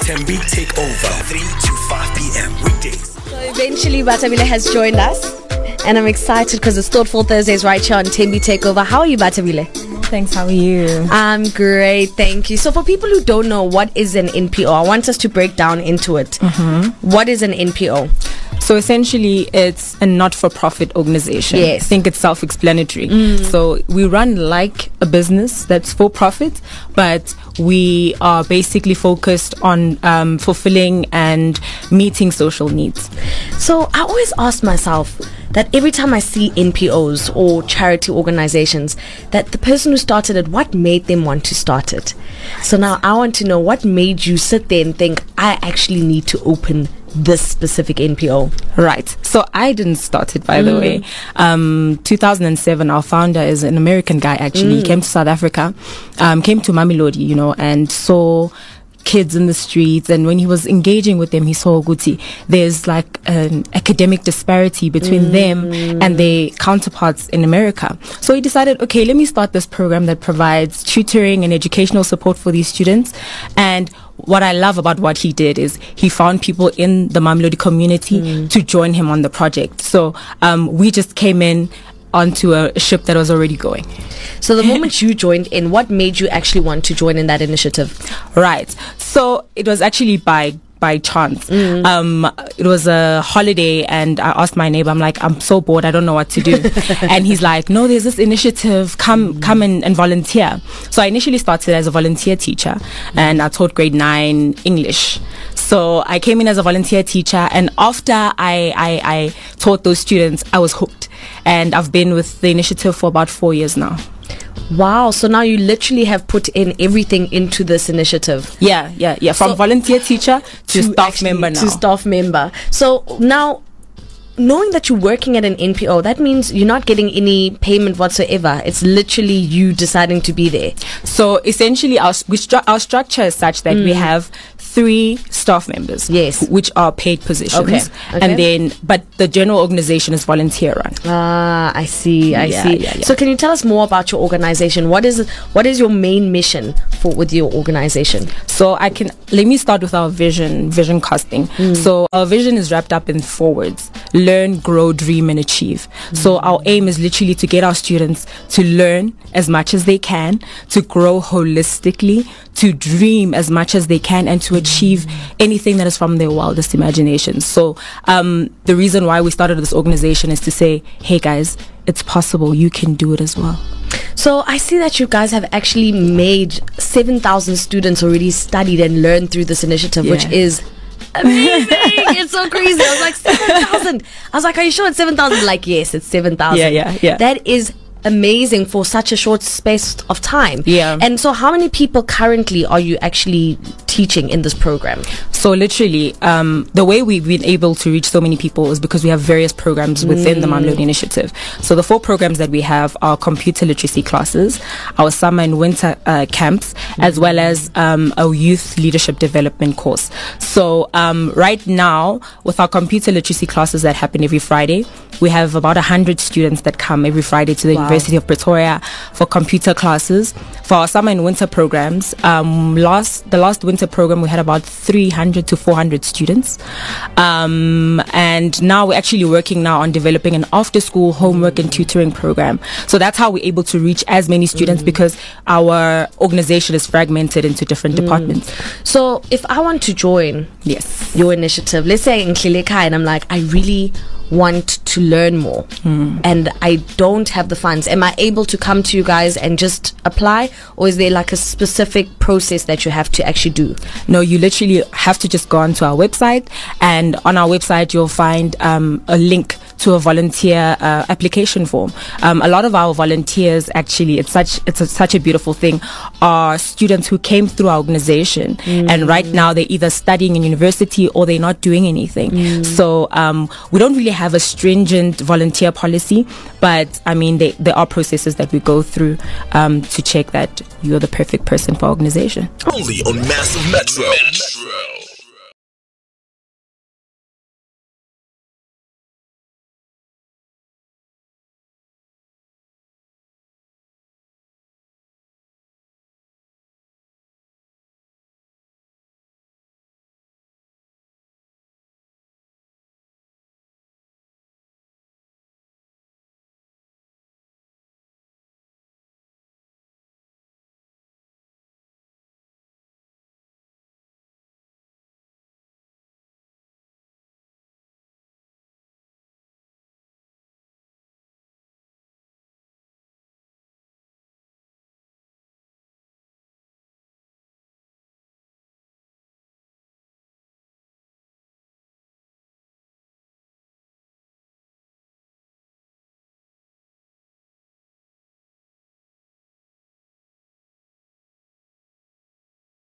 Thembi Takeover, 3 to 5 p.m. weekdays. So eventually Bathabile has joined us, and I'm excited because it's Thoughtful Thursdays right here on Thembi Takeover. How are you, Bathabile? Thanks, how are you? I'm great, thank you. So for people who don't know, what is an NPO? I want us to break down into it. What is an NPO? So essentially, it's a not-for-profit organization. Yes. I think it's self-explanatory. So we run like a business that's for profit, but we are basically focused on fulfilling and meeting social needs. So I always ask myself that every time I see NPOs or charity organizations, that the person who started it, what made them want to start it? So now I want to know, what made you sit there and think, I actually need to open this specific NPO? Right. So I didn't start it, by the way. 2007, our founder is an American guy, actually. He came to South Africa, came to Mamelodi, and saw kids in the streets, and when he was engaging with them, he saw Guti, there's like an academic disparity between them and their counterparts in America. So he decided, okay, let me start this program that provides tutoring and educational support for these students. And what I love about what he did is he found people in the Mamelodi community to join him on the project. So we just came in onto a ship that was already going. So the moment you joined in, what made you actually want to join in that initiative? Right. So it was actually by chance. It was a holiday, and I asked my neighbor, I'm like, I'm so bored, I don't know what to do. And he's like, no, there's this initiative, come and volunteer. So I initially started as a volunteer teacher, and I taught grade 9 English. So I came in as a volunteer teacher, and after I taught those students, I was hooked. And I've been with the initiative for about 4 years now. Wow, so now you literally have put in everything into this initiative. Yeah. From volunteer teacher to staff member now. To staff member. So now, knowing that you're working at an NPO, that means you're not getting any payment whatsoever. It's literally you deciding to be there. So essentially, our structure is such that we have 3 staff members, yes, which are paid positions. Okay. And then, but the general organization is volunteer run. I see. Yeah. So can you tell us more about your organization? What is your main mission with your organization? So let me start with our vision casting. So our vision is wrapped up in 4 words: learn, grow, dream, and achieve. So our aim is literally to get our students to learn as much as they can, to grow holistically, to dream as much as they can, and to achieve anything that is from their wildest imagination. So the reason why we started this organization is to say, hey guys, it's possible, you can do it as well. So I see that you guys have actually made 7,000 students already studied and learned through this initiative, which is amazing. It's so crazy. I was like, 7,000. I was like, are you sure it's 7,000? Like, yes, it's 7,000. Yeah. That is amazing for such a short space of time. Yeah. And so how many people currently are you actually teaching in this program? So literally, the way we've been able to reach so many people is because we have various programs within the Mamelodi Initiative. So the 4 programs that we have are computer literacy classes, our summer and winter camps, as well as a youth leadership development course. So right now, with our computer literacy classes that happen every Friday, we have about 100 students that come every Friday to the University of Pretoria for computer classes. For our summer and winter programs, the last winter program we had about 300 to 400 students, and now we're actually working now on developing an after-school homework and tutoring program. So that's how we're able to reach as many students, because our organization is fragmented into different departments. So if I want to join your initiative, let's say in Klileka, and I'm like, I really want to learn more and I don't have the funds, am I able to come to you guys and just apply, or is there like a specific process that you have to actually do? No, you literally have to just go onto our website, and on our website you'll find a link to a volunteer application form. A lot of our volunteers, actually, it's such a beautiful thing, are students who came through our organization and right now they're either studying in university or they're not doing anything. So we don't really have a stringent volunteer policy, but I mean there are processes that we go through to check that you're the perfect person for our organization. Only on Massive Metro.